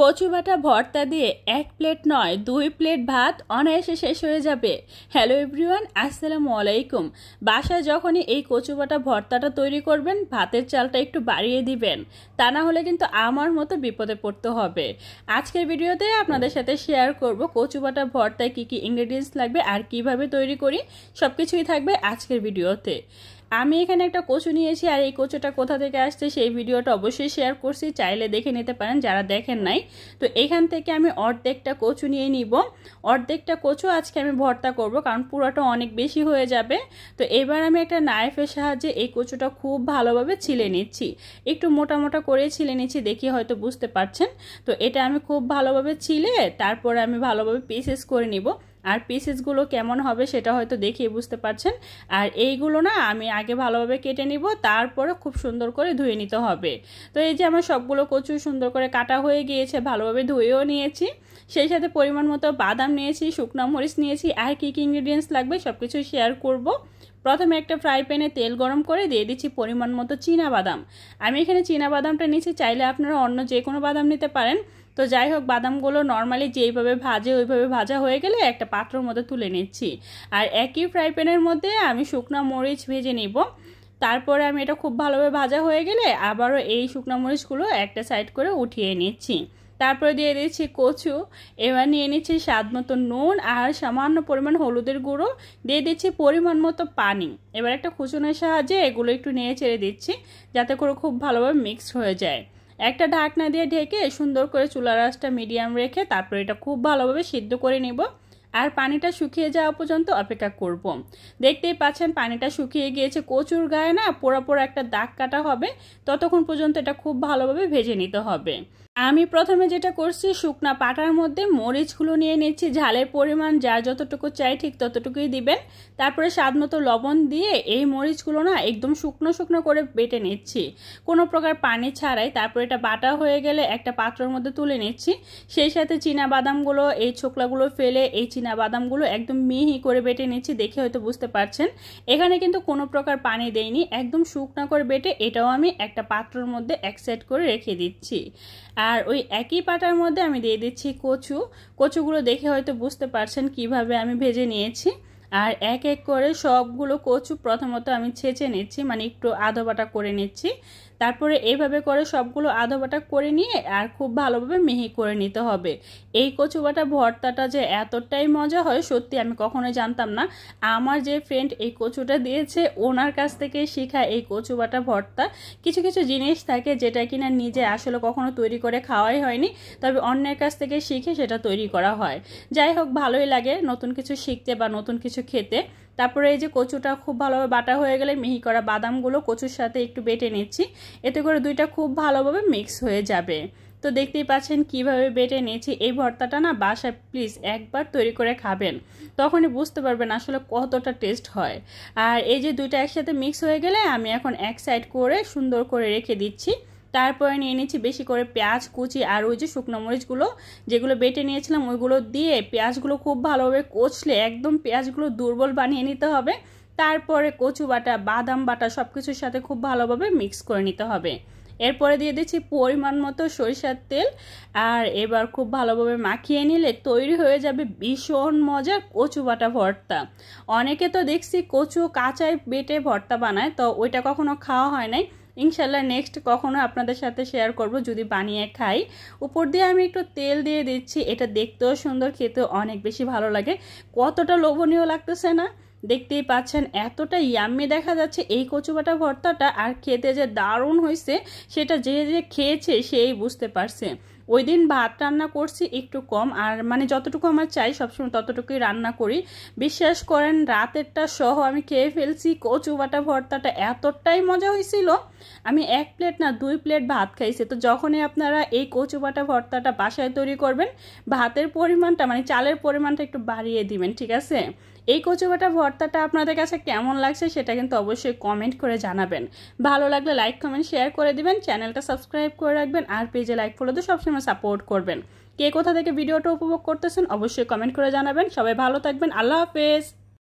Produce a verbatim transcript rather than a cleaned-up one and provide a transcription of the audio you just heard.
কচু বাটা ভর্তা দিয়ে এক প্লেট নয় দুই প্লেট ভাত অনায়াসে শেষ হয়ে যাবে। হ্যালো এভরিওয়ান, আসসালামু আলাইকুম। বাসায় যখনই এই কচু বাটা ভর্তাটা তৈরি করবেন ভাতের চালটা একটু বাড়িয়ে দিবেন, তা না হলে কিন্তু আমার মতো বিপদে পড়তে হবে। আজকের ভিডিওতে আপনাদের সাথে শেয়ার করব কচু বাটা ভর্তায় কী কী ইনগ্রেডিয়েন্টস লাগবে আর কিভাবে তৈরি করি, সব কিছুই থাকবে আজকের ভিডিওতে। আমি এখানে একটা কচু নিয়েছি আর এই কচুটা কোথা থেকে আসছে সেই ভিডিওটা অবশ্যই শেয়ার করছি, চাইলে দেখে নিতে পারেন যারা দেখেন নাই। তো এখান থেকে আমি অর্ধেকটা কচু নিয়ে নিব। অর্ধেকটা কচু আজকে আমি ভর্তা করব, কারণ পুরোটা অনেক বেশি হয়ে যাবে। তো এবার আমি একটা নাইফের সাহায্যে এই কচুটা খুব ভালোভাবে ছিলে নিচ্ছি। একটু মোটা মোটা করে ছিলে নিচ্ছি, দেখি হয়তো বুঝতে পারছেন। তো এটা আমি খুব ভালোভাবে ছিলে তারপরে আমি ভালোভাবে পিসেস করে নিব। আর পিসেসগুলো কেমন হবে সেটা হয়তো দেখিয়ে বুঝতে পারছেন। আর এইগুলো না আমি আগে ভালোভাবে কেটে নিব, তারপরে খুব সুন্দর করে ধুয়ে নিতে হবে। তো এই যে আমার সবগুলো কচু সুন্দর করে কাটা হয়ে গিয়েছে, ভালোভাবে ধুয়েও নিয়েছি। সেই সাথে পরিমাণ মতো বাদাম নিয়েছি, শুকনো মরিচ নিয়েছি, আর কী কী ইনগ্রিডিয়েন্টস লাগবে সব কিছু শেয়ার করব। প্রথমে একটা ফ্রাই প্যানে তেল গরম করে দিয়ে দিচ্ছি পরিমাণ মতো চীনা বাদাম। আমি এখানে চীনা বাদামটা নিচ্ছি, চাইলে আপনারা অন্য যে কোনো বাদাম নিতে পারেন। তো যাই হোক, বাদামগুলো নর্মালি যেইভাবে ভাজে ওইভাবে ভাজা হয়ে গেলে একটা পাত্রের মধ্যে তুলে নিচ্ছি। আর একই ফ্রাই প্যানের মধ্যে আমি শুকনো মরিচ ভেজে নিব। তারপরে আমি এটা খুব ভালোভাবে ভাজা হয়ে গেলে আবারও এই শুকনো মরিচগুলো একটা সাইড করে উঠিয়ে নিচ্ছি। তারপরে দিয়ে দিচ্ছি কচু। এবার নিয়ে নিচ্ছি স্বাদ মতো নুন আর সামান্য পরিমাণ হলুদের গুঁড়ো, দিয়ে দিচ্ছি পরিমাণ মতো পানি। এবার একটা খুচুনের সাহায্যে এগুলো একটু নেড়ে চেড়ে দিচ্ছি যাতে করে খুব ভালোভাবে মিক্সড হয়ে যায়। একটা ঢাকনা দিয়ে ঢেকে সুন্দর করে চুলার আঁচটা মিডিয়াম রেখে তারপরে এটা খুব ভালোভাবে সিদ্ধ করে নেব। আর পানিটা শুকিয়ে যাওয়া পর্যন্ত অপেক্ষা করব। দেখতেই পাচ্ছেন পানিটা শুকিয়ে গিয়েছে, কচুর গায়ে না পোড়া পোড়া একটা দাগ কাটা হবে, ততক্ষণ পর্যন্ত এটা খুব ভালোভাবে ভেজে নিতে হবে। আমি প্রথমে যেটা করছি, শুকনা পাটার মধ্যে মরিচগুলো নিয়ে নিচ্ছি। ঝালের পরিমাণ যার যতটুকু চাই ঠিক ততটুকুই দিবেন। তারপরে স্বাদ মতো লবণ দিয়ে এই মরিচগুলো না একদম শুকনো শুকনো করে বেটে নিচ্ছি, কোনো প্রকার পানি ছাড়াই। তারপর এটা বাটা হয়ে গেলে একটা পাত্রের মধ্যে তুলে নিচ্ছি। সেই সাথে চীনা বাদামগুলো, এই ছোকলাগুলো ফেলে এই চীনা বাদামগুলো একদম মিহি করে বেটে নিচ্ছি, দেখে হয়তো বুঝতে পারছেন। এখানে কিন্তু কোনো প্রকার পানি দেইনি, একদম শুকনো করে বেটে এটাও আমি একটা পাত্রের মধ্যে এক সাইড করে রেখে দিচ্ছি। আর ওই একই পাটার মধ্যে আমি দিয়ে দিচ্ছি কচু। কচুগুলো দেখে হয়তো বুঝতে পারছেন কিভাবে আমি ভেজে নিয়েছি। আর এক এক করে সবগুলো কচু প্রথমত আমি ছেঁচে নিচ্ছি, মানে একটু আধো বাটা করে নিচ্ছি। তারপরে এইভাবে করে সবগুলো আধো বাটা করে নিয়ে আর খুব ভালোভাবে মিহি করে নিতে হবে। এই কচু বাটা ভর্তাটা যে এতটাই মজা হয় সত্যি আমি কখনোই জানতাম না। আমার যে ফ্রেন্ড এই কচুটা দিয়েছে ওনার কাছ থেকে শেখা এই কচু বাটা ভর্তা। কিছু কিছু জিনিস থাকে যেটা কিনা নিজে আসলে কখনো তৈরি করে খাওয়াই হয়নি, তবে অন্যের কাছ থেকে শিখে সেটা তৈরি করা হয়। যাই হোক, ভালোই লাগে নতুন কিছু শিখতে বা নতুন কিছু খেতে। তারপরে এই যে কচুটা খুব ভালোভাবে বাটা হয়ে গেলে মিহি করা বাদামগুলো কচুর সাথে একটু বেটে নিচ্ছি, এতে করে দুইটা খুব ভালোভাবে মিক্স হয়ে যাবে। তো দেখতেই পাচ্ছেন কিভাবে বেটে নিয়েছি। এই ভর্তাটা না বাসায় প্লিজ একবার তৈরি করে খাবেন, তখনই বুঝতে পারবেন আসলে কতটা টেস্ট হয়। আর এই যে দুইটা একসাথে মিক্স হয়ে গেলে আমি এখন এক সাইড করে সুন্দর করে রেখে দিচ্ছি। তারপরে নিয়ে নিচ্ছি বেশি করে পেঁয়াজ কুচি, আর ওই যে শুকনো মরিচগুলো যেগুলো বেটে নিয়েছিলাম ওইগুলো দিয়ে পেঁয়াজগুলো খুব ভালোভাবে কচলে একদম পেঁয়াজগুলো দুর্বল বানিয়ে নিতে হবে। তারপরে কচু বাটা, বাদাম বাটা সব কিছুর সাথে খুব ভালোভাবে মিক্স করে নিতে হবে। এরপরে দিয়ে দিচ্ছি পরিমাণ মতো সরিষার তেল। আর এবার খুব ভালোভাবে মাখিয়ে নিলে তৈরি হয়ে যাবে ভীষণ মজার কচু বাটা ভর্তা। অনেকে তো দেখছি কচু কাঁচায় বেটে ভর্তা বানায়, তো ওইটা কখনো খাওয়া হয় নাই। ইনশাল্লাহ নেক্সট কখনো আপনাদের সাথে শেয়ার করব যদি বানিয়ে খাই। উপর দিয়ে আমি একটু তেল দিয়ে দিচ্ছি, এটা দেখতেও সুন্দর, খেতেও অনেক বেশি ভালো লাগে। কতটা লোভনীয় লাগতেছে না, দেখতেই পাচ্ছেন এতটা ইয়াম্মি দেখা যাচ্ছে এই কচু বাটা ভর্তাটা। আর খেতে যে দারুণ হয়েছে সেটা যে যে খেয়েছে সেই বুঝতে পারছে। ওই দিন ভাত রান্না করছি একটু কম, আর মানে যতটুকু আমার চাই সবসময় ততটুকুই রান্না করি। বিশ্বাস করেন রাতেরটা সহ আমি খেয়ে ফেলছি। কচু বাটা ভর্তাটা এতটাই মজা হয়েছিল, আমি এক প্লেট না দুই প্লেট ভাত খাইছি। তো যখনই আপনারা এই কচু বাটা ভর্তাটা বাসায় তৈরি করবেন, ভাতের পরিমাণটা মানে চালের পরিমাণটা একটু বাড়িয়ে দিবেন, ঠিক আছে? এই কচু বাটা ভর্তাটা আপনাদের কাছে কেমন লাগছে সেটা কিন্তু অবশ্যই কমেন্ট করে জানাবেন। ভালো লাগলে লাইক কমেন্ট শেয়ার করে দিবেন, চ্যানেলটা সাবস্ক্রাইব করে রাখবেন, আর পেজে লাইক ফলো দিয়ে সবসময় সাপোর্ট করবেন। কে কোথা থেকে ভিডিওটা উপভোগ করতেছেন অবশ্যই কমেন্ট করে জানাবেন। সবাই ভালো থাকবেন, আল্লাহ হাফেজ।